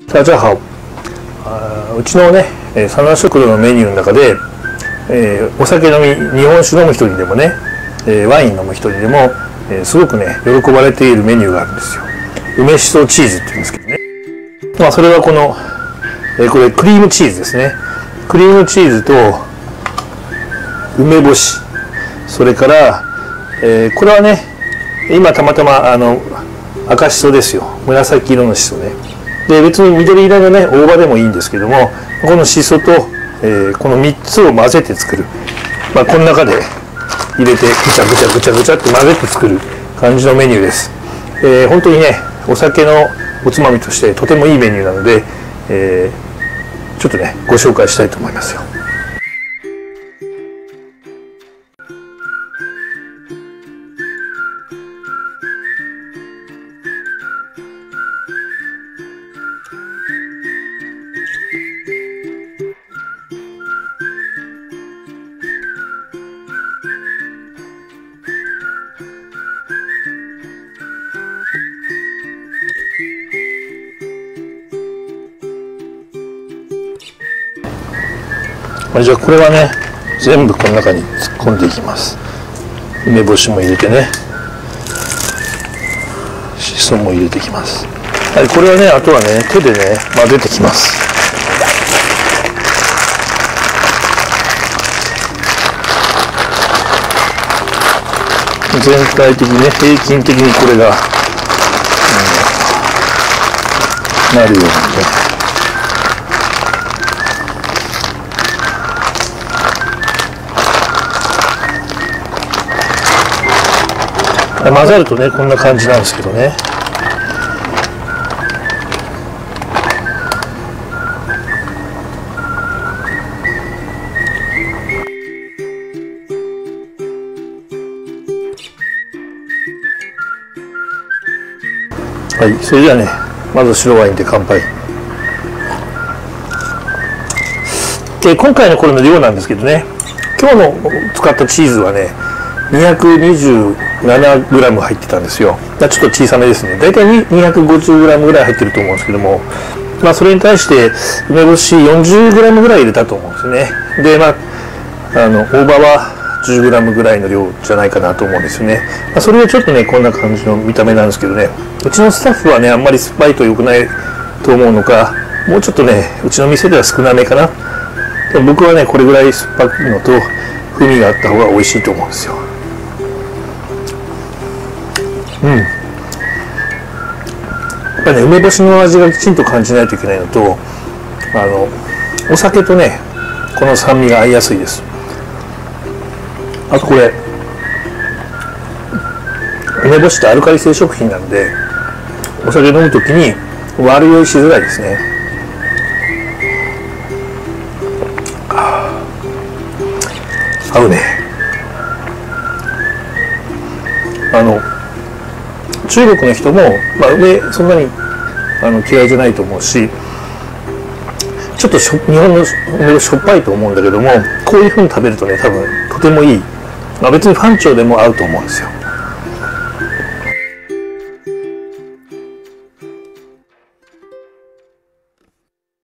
大家好。うちのね、サナ食堂のメニューの中で、お酒飲み、日本酒飲む人にでもね、ワイン飲む人にでも、すごくね、喜ばれているメニューがあるんですよ。梅しそチーズって言うんですけどね。まあ、それはこの、これクリームチーズですね。クリームチーズと梅干し、それから、これはね、今たまたま赤しそですよ。紫色のしそね。で、別に緑色のね、大葉でもいいんですけども、このしそと、この3つを混ぜて作る。まあ、この中で入れてぐちゃぐちゃぐちゃぐちゃって混ぜて作る感じのメニューです。本当にね、お酒のおつまみとしてとてもいいメニューなので、ちょっとね、ご紹介したいと思いますよ。じゃあこれはね、全部この中に突っ込んでいきます。梅干しも入れてね、しそも入れていきます。はい、これはね、あとはね、手でね、混ぜてきます。全体的にね、平均的にこれが、なるようにね。混ざるとね、こんな感じなんですけどね。はい、それじゃあね、まず白ワインで乾杯。で、今回のこれの量なんですけどね、今日の使ったチーズはね、227g 入ってたんですよ。ちょっと小さめですね。だいたい 250g ぐらい入ってると思うんですけども、まあそれに対して梅干し 40g ぐらい入れたと思うんですよね。で、まあ大葉は 10g ぐらいの量じゃないかなと思うんですよね。まあ、それでちょっとね、こんな感じの見た目なんですけどね、うちのスタッフはね、あんまり酸っぱいと良くないと思うのか、もうちょっとね、うちの店では少なめかな。で僕はね、これぐらい酸っぱいのと風味があった方が美味しいと思うんですよ。やっぱりね、梅干しの味がきちんと感じないといけないのと、お酒とね、この酸味が合いやすいです。あとこれ、梅干しってアルカリ性食品なんで、お酒飲むときに悪酔いしづらいですね。合うね。中国の人も、まあ、梅そんなに嫌いじゃないと思うし、ちょっと日本の梅しょっぱいと思うんだけども、こういう風に食べるとね、多分とてもいい、まあ、別にファンチョでも合うと思うんですよ。